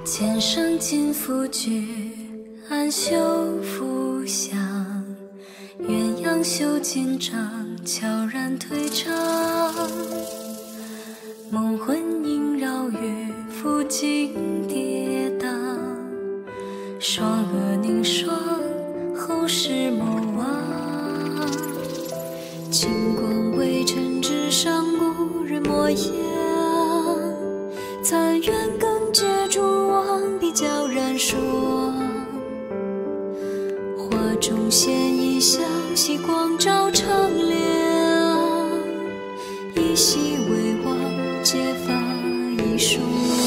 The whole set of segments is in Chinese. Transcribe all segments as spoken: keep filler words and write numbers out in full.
剑声尽付举，暗袖拂响。鸳鸯袖紧张，悄然退场。梦魂萦绕于浮锦跌宕，双额凝霜，后世莫忘。金光微尘之上，故人模样。残垣更借蛛网，笔悄然霜。画中现一香，夕光照长亮。依稀微望，结发一双。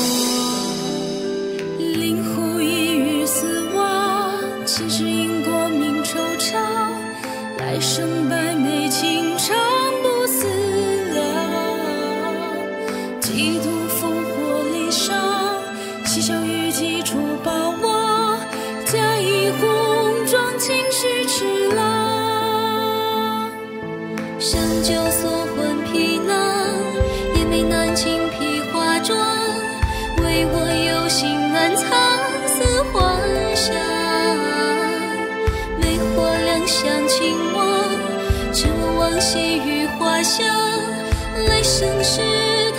灵狐一语死亡，前世因果命惆怅。来生百媚情长不思量。几度烽火离殇，嬉笑语几处暴亡。假意红妆，情绪痴郎。香酒锁魂皮囊，夜眉难轻披花妆。唯我有心难藏，似幻想。魅惑两相情望，只闻往昔雨花香。来生时